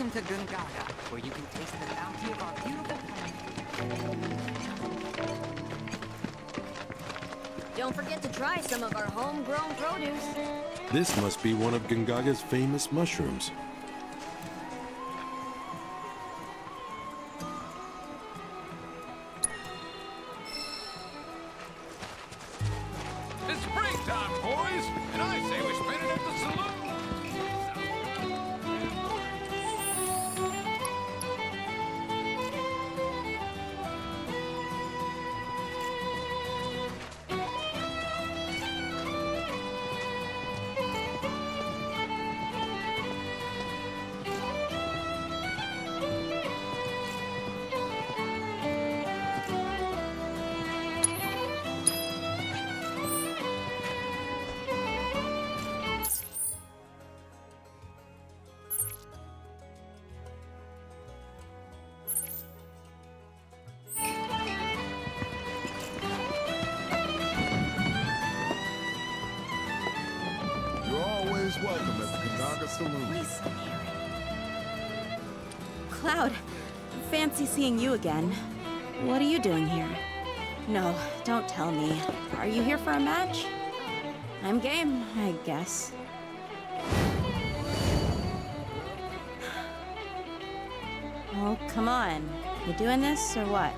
Welcome to Gungaga, where you can taste the bounty of our beautiful planet. Don't forget to try some of our homegrown produce. This must be one of Gungaga's famous mushrooms. It's springtime, boys, and I say we spend it at the saloon. You're always welcome at the Gungaga Saloon. Listen, Harry. Cloud, fancy seeing you again. What are you doing here? No, don't tell me. Are you here for a match? I'm game, I guess. Oh, come on. You doing this or what?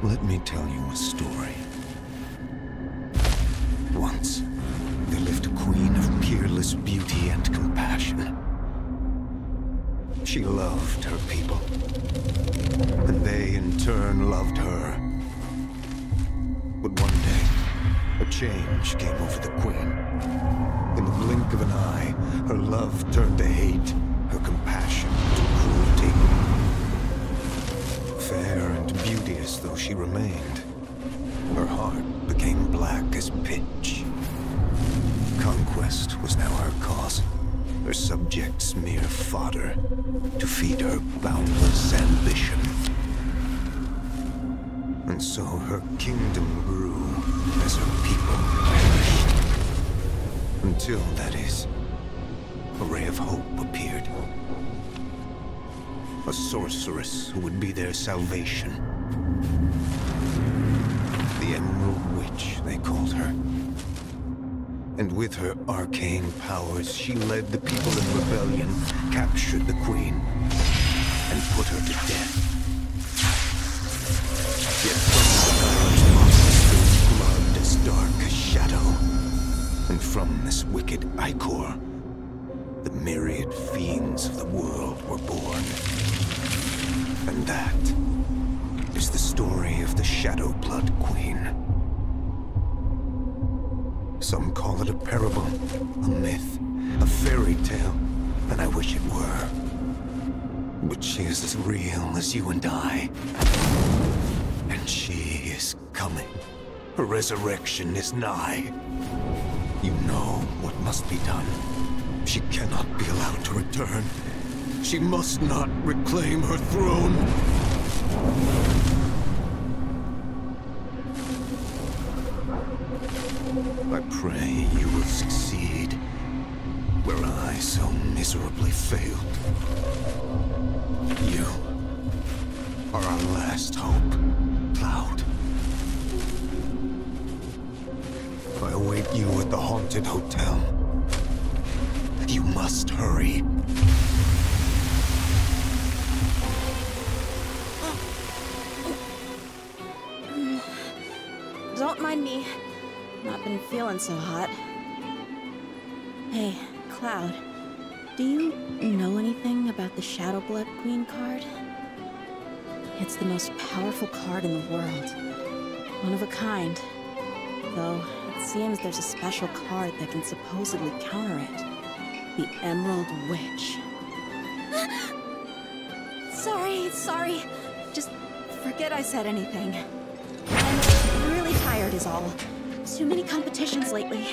Let me tell you a story. Once, there lived a queen of peerless beauty and compassion. She loved her people, and they in turn loved her. But one day, a change came over the queen. In the blink of an eye, her love turned to hate, her compassion to cruelty. Fair and beauteous though she remained, her heart became black as pitch. Conquest was now her cause, her subjects mere fodder to feed her boundless ambition. And so her kingdom grew as her people perished. Until, that is, a ray of hope appeared. A sorceress who would be their salvation. The Emerald Witch, they called her. And with her arcane powers, she led the people in rebellion, captured the queen, and put her to death. Yet from the blood as dark as shadow. And from this wicked ichor, the myriad fiends of the world were born. And that is the story of the Shadow Blood Queen. Some call it a parable, a myth, a fairy tale, and I wish it were. But she is as real as you and I. And she is coming. Her resurrection is nigh. You know what must be done. She cannot be allowed to return. She must not reclaim her throne. I pray you will succeed where I so miserably failed. You are our last hope, Cloud. I await you at the haunted hotel. You must hurry. Don't mind me. Not been feeling so hot. Hey, Cloud. Do you know anything about the Shadow Blood Queen card? It's the most powerful card in the world. One of a kind. Though, it seems there's a special card that can supposedly counter it. The Emerald Witch. Sorry. Just forget I said anything. I'm really tired is all. Too many competitions lately.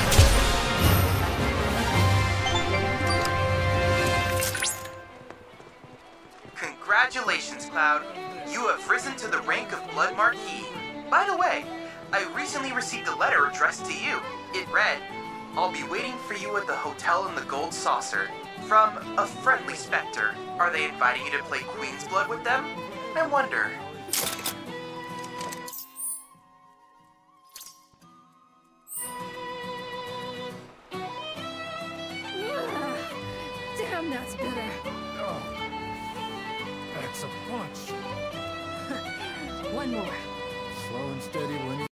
Congratulations, Cloud. You have risen to the rank of Blood Marquis. By the way, I recently received a letter addressed to you. It read, "I'll be waiting for you at the hotel in the Gold Saucer. From a friendly specter. Are they inviting you to play Queen's Blood with them? I wonder." Damn, that's bitter. Oh, that's a punch. One more. Slow and steady wins.